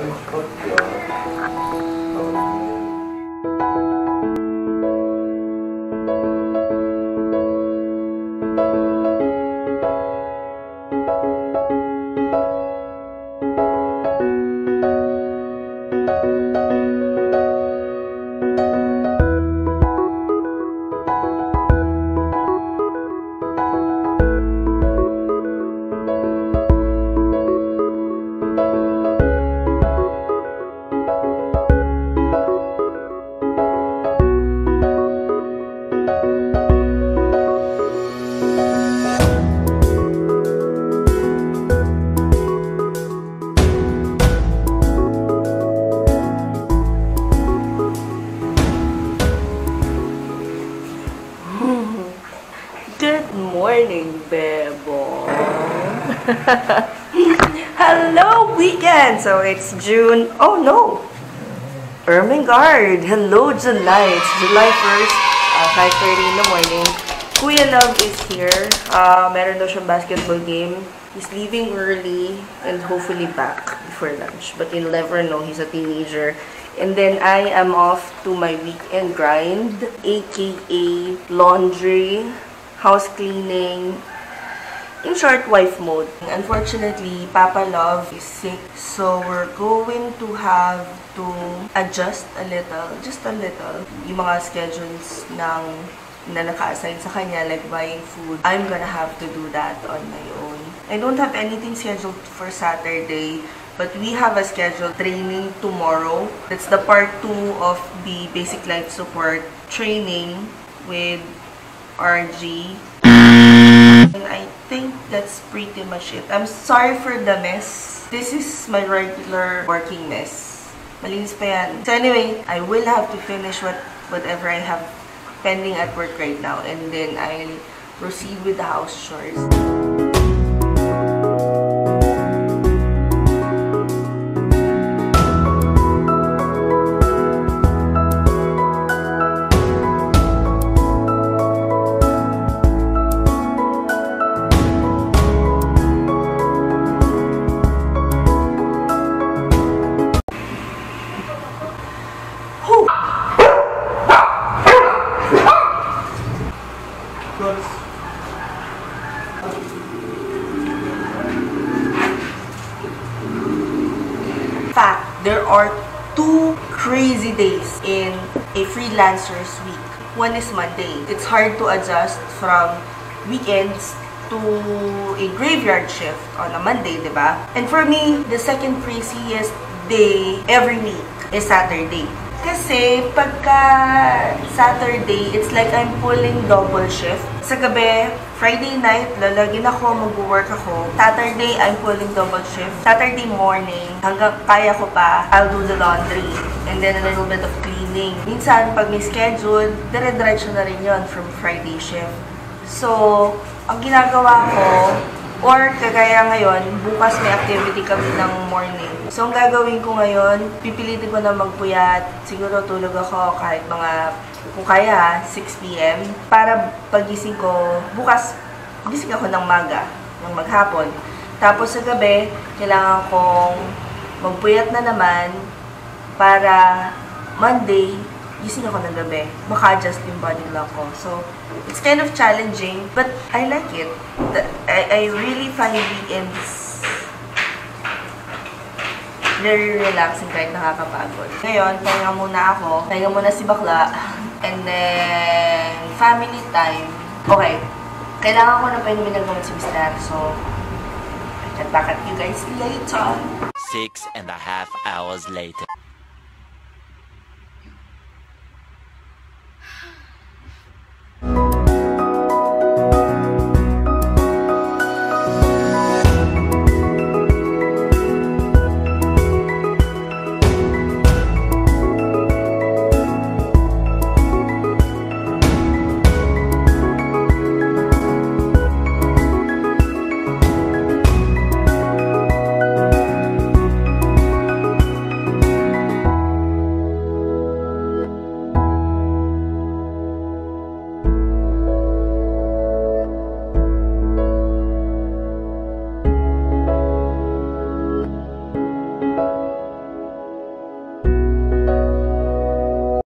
Good morning, Bebo. Hello, weekend! So, it's June. Oh, no! Ermengarde. Hello, July. It's July 1st, 5:30 in the morning. Kuya Love is here. Meron daw siyang basketball game. He's leaving early and hopefully back before lunch. But you'll never know. He's a teenager. And then I am off to my weekend grind, aka laundry, house cleaning, in short, wife mode. Unfortunately, Papa Love is sick, so we're going to have to adjust a little, just a little, yung mga schedules na naka-assign sa kanya, like buying food. I'm gonna have to do that on my own. I don't have anything scheduled for Saturday, but we have a scheduled training tomorrow. That's the part 2 of the basic life support training with RG. And I think that's pretty much it. I'm sorry for the mess. This is my regular working mess. Malinis pa yan. So anyway, I will have to finish whatever I have pending at work right now, and then I'll proceed with the house chores. There are 2 crazy days in a freelancer's week. One is Monday. It's hard to adjust from weekends to a graveyard shift on a Monday, diba? And for me, the second craziest day every week is Saturday. Kasi pagka Saturday, it's like I'm pulling double shift. Sa gabi, Friday night, lalagin ako, mag-work ako. Saturday, I'm pulling double shift. Saturday morning, hanggang kaya ko pa, I'll do the laundry. And then a little bit of cleaning. Minsan, pag may schedule, dire-diretso na rin yun from Friday shift. So, ang ginagawa ko, or kagaya ngayon, bukas may activity kami ng morning. So, ang gagawin ko ngayon, pipilitin ko na magpuyat. Siguro tulog ako kahit mga, kung kaya, 6 p.m. Para pagising ko, bukas, gising ako ng maga, ng maghapon. Tapos sa gabi, kailangan kong magpuyat na naman para Monday, gising ako ng gabi. Maka-adjust yung body clock ko. So, it's kind of challenging, but I like it. I really find weekends very relaxing kahit nakakapagod. Ngayon, pahinga muna ako. Pahinga muna si bakla. And then, family time. Okay. Kailangan ko na painumin ng gamot si Mr. So, I'll get back at you guys later. 6.5 hours later.